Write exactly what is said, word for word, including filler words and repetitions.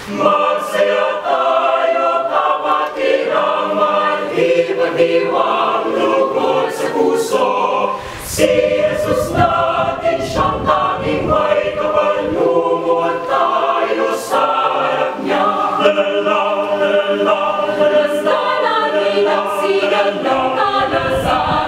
Magsaya tayo, kapatid, ang malibad-liwang lugod sa puso. Si Jesus natin siyang tanging may kapanunod, tayo sa harap niya. Lalala, lalala, lalala, natin ang sigal ng kalasal.